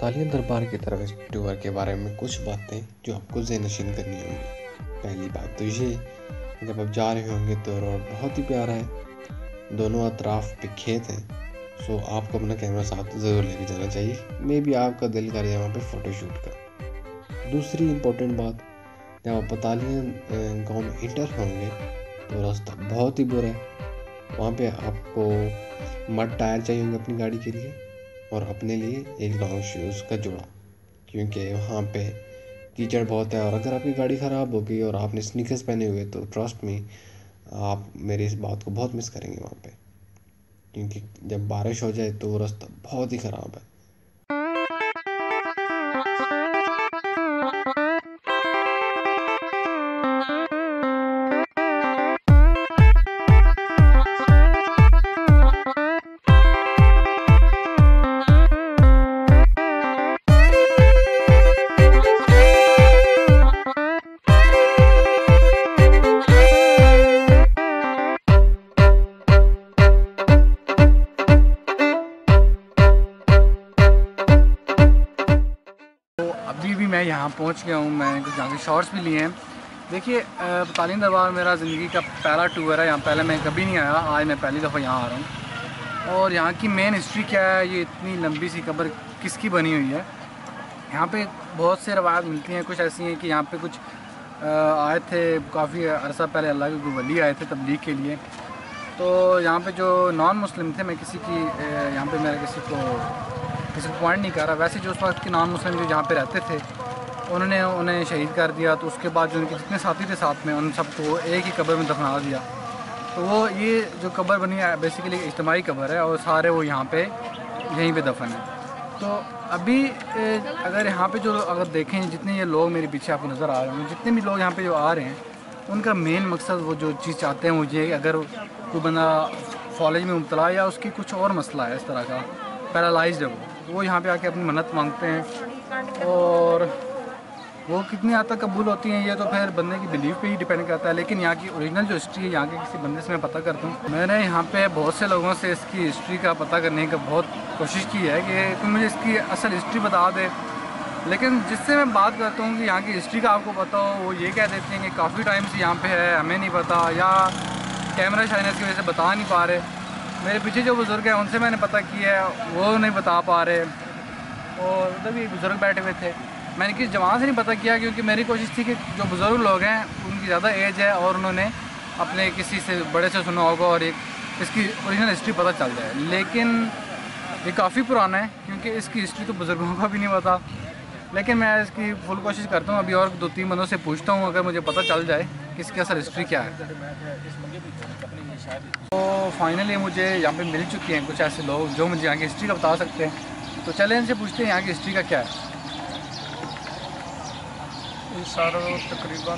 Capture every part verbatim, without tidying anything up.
बतालियन दरबार की तरफ इस टूर के बारे में कुछ बातें जो आपको ज़हनशीन करनी होंगी। पहली बात तो ये, जब आप जा रहे होंगे तो रोड बहुत ही प्यारा है, दोनों अतराफ पे खेत हैं, सो आपको अपना कैमरा साथ ज़रूर लेके जाना चाहिए। मे बी आपका दिल कर जाए वहाँ पे फ़ोटोशूट का। दूसरी इम्पोर्टेंट बात, जब आप बतालियन गाँव में इंटर होंगे तो रास्ता बहुत ही बुरा है। वहाँ पे आपको मड टायर चाहिए होंगे अपनी गाड़ी के लिए और अपने लिए एक लॉन्ग शूज़ का जोड़ा, क्योंकि वहाँ पे कीचड़ बहुत है। और अगर आपकी गाड़ी ख़राब हो गई और आपने स्नीकर्स पहने हुए तो ट्रस्ट में आप मेरी इस बात को बहुत मिस करेंगे वहाँ पे, क्योंकि जब बारिश हो जाए तो वो रास्ता बहुत ही ख़राब है। अभी भी मैं यहाँ पहुँच गया हूँ। मैंने कुछ यहाँ के शॉर्ट्स भी लिए हैं। देखिए, बतालियन दरबार मेरा ज़िंदगी का पहला टूर है। यहाँ पहले मैं कभी नहीं आया, आज मैं पहली दफ़ा यहाँ आ रहा हूँ। और यहाँ की मेन हिस्ट्री क्या है, ये इतनी लंबी सी कब्र किसकी बनी हुई है। यहाँ पे बहुत से रवायत मिलती हैं। कुछ ऐसी हैं कि यहाँ पे कुछ आए थे काफ़ी अरसा पहले, अल्लाह के कोई वली आए थे तबलीग के लिए। तो यहाँ पे जो नॉन मुस्लिम थे, मैं किसी की यहाँ पे मेरा किसी को किसी को पॉइंट नहीं कर रहा, वैसे जो उस वक्त के नॉन मुस्लिम जो यहाँ पे रहते थे उन्होंने उन्हें शहीद कर दिया। तो उसके बाद जो उनके जितने साथी थे साथ में, उन सबको एक ही कब्र में दफना दिया। तो वो ये जो कब्र बनी है बेसिकली इज्तिमाई कब्र है और सारे वो यहाँ पे यहीं पे दफन है। तो अभी अगर यहाँ पे जो अगर देखें, जितने ये लोग मेरे पीछे आपको नज़र आ रहे हैं, जितने भी लोग यहाँ पे जो आ रहे हैं, उनका मेन मकसद वो जो चीज़ चाहते हैं वो ये, अगर कोई बंदा फॉलेज में मुब्तला या उसकी कुछ और मसला है इस तरह का, पैरालाइज्ड है, वो वो यहाँ पे आके अपनी मन्नत मांगते हैं। और वो कितनी हद तक कबूल होती हैं ये तो फिर बंदे की बिलीफ पे ही डिपेंड करता है। लेकिन यहाँ की ओरिजिनल जो हिस्ट्री है, यहाँ के किसी बंदे से मैं पता करता हूँ। मैंने यहाँ पे बहुत से लोगों से इसकी हिस्ट्री का पता करने की बहुत कोशिश की है कि तुम मुझे इसकी असल हिस्ट्री बता दे। लेकिन जिससे मैं बात करता हूँ कि यहाँ की हिस्ट्री का आपको पता हो, वो ये कह देते हैं कि काफ़ी टाइम से यहाँ पे है, हमें नहीं पता, या कैमरा शाइनेस की वजह से बता नहीं पा रहे। मेरे पीछे जो बुज़ुर्ग हैं उनसे मैंने पता किया है, वो नहीं बता पा रहे। और उधर भी बुज़ुर्ग बैठे हुए थे, मैंने किसी जवान से नहीं पता किया, क्योंकि मेरी कोशिश थी कि जो बुज़ुर्ग लोग हैं उनकी ज़्यादा एज है और उन्होंने अपने किसी से बड़े से सुना होगा और एक इसकी ओरिजिनल हिस्ट्री पता चल जाए। लेकिन ये काफ़ी पुराना है, क्योंकि इसकी हिस्ट्री तो बुज़ुर्गों को भी नहीं पता। लेकिन मैं इसकी फुल कोशिश करता हूँ, अभी और दो तीन बंदों से पूछता हूँ, अगर मुझे पता चल जाए कि इसकी असल हिस्ट्री क्या है। तो फाइनली मुझे यहाँ पे मिल चुके हैं कुछ ऐसे लोग जो मुझे यहाँ की हिस्ट्री का बता सकते हैं। तो चलें इनसे पूछते हैं यहाँ की हिस्ट्री का क्या है। सर तकरीबन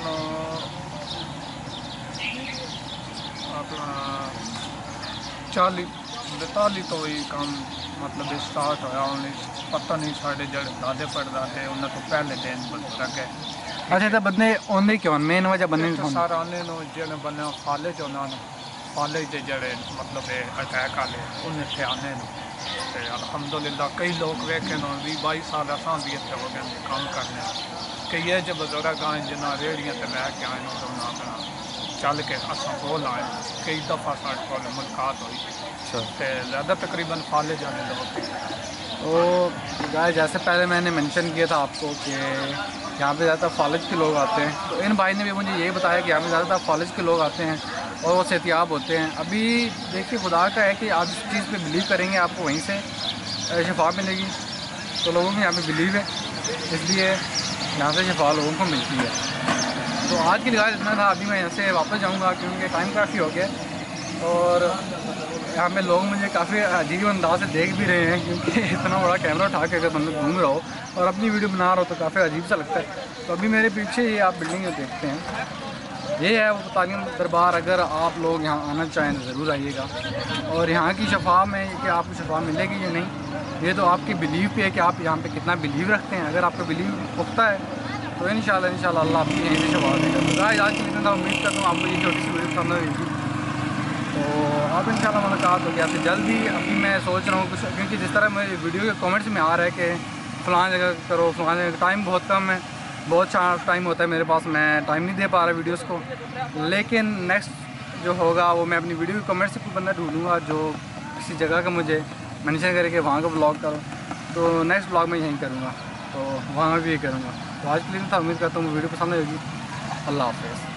अपना चाली बताली तो ही काम मतलब स्टार्ट होया, पता नहीं साढ़े जड़े दादे पड़दादे उन्हें तो पहले दिन लगे। अच्छा, तो बंदे आने क्यों, मेन वजह बंदे सारे आने जो बने फाले जो फाले के जड़े मतलब अटैक आए उन्हें थे आने अलहमदुलिल्लाह कई लोग वेखे न भी बाई साल असा भी इतने हो गए काम करने। कई जो बुजुर्ग आए जिन्हें रेहड़ियाँ से लैके आए अपना चल के असा कोल आए, कई दफ़ा साढ़े को मुलाकात हुई। ज़्यादा तकरीबन फाले जाने लोग। तो गाय जैसे पहले मैंने मेंशन किया था आपको कि यहाँ पे ज़्यादातर फालिज के लोग आते हैं, तो इन भाई ने भी मुझे यही बताया कि यहाँ पे ज़्यादातर फालिज के लोग आते हैं और वो सेहतियाब होते हैं। अभी देखिए, खुदा का है कि आप इस चीज़ पे बिलीव करेंगे आपको वहीं से शिफा मिलेगी। तो लोगों को यहाँ पे बिलीव है, इसलिए यहाँ से शिफा लोगों को मिलती है। तो आज की लिहाज इतना था। अभी मैं यहाँ से वापस जाऊँगा क्योंकि टाइम काफ़ी हो गया और यहाँ पे लोग मुझे काफ़ी अजीब अंदाज से देख भी रहे हैं, क्योंकि इतना बड़ा कैमरा उठा के अगर बंदा घूम रहा हो और अपनी वीडियो बना रहा हो तो काफ़ी अजीब सा लगता है। तो अभी मेरे पीछे ये आप बिल्डिंग जो देखते हैं, ये है वो बतालियन दरबार। अगर आप लोग यहाँ आना चाहें तो ज़रूर आइएगा। और यहाँ की शफा में कि आपको शफा मिलेगी या नहीं, ये तो आपकी बिलीव पे है कि आप यहाँ पे कितना बिलीव रखते हैं। अगर आपका बिलीव पुख्ता है तो इंशाल्लाह इंशाल्लाह अल्लाह आपकी यहीं से शफा देगा। तो गाइस, आज की इतना उम्मीद करता हूँ आपको ये छोटी सी वीडियो पसंद आएगी। तो अब इंशाल्लाह मुलाकात होगी आपसे जल्द ही। अभी मैं सोच रहा हूँ कुछ, क्योंकि जिस तरह मेरे वीडियो के कमेंट्स में आ रहा है कि फ़लाँ जगह करो, फ़लाँ जगह। टाइम बहुत कम है, बहुत टाइम होता है मेरे पास, मैं टाइम नहीं दे पा रहा वीडियोस को। लेकिन नेक्स्ट जो होगा वो मैं अपनी वीडियो के कमेंट से कोई बंदा ढूंढूंगा जो किसी जगह का मुझे मेंशन करके वहाँ का ब्लॉग करो, तो नेक्स्ट ब्लॉग मैं यहीं करूँगा, तो वहाँ भी ये करूँगा। तो आज के लिए था, उम्मीद करता हूँ वीडियो पसंद आएगी। अल्लाह हाफ़िज़।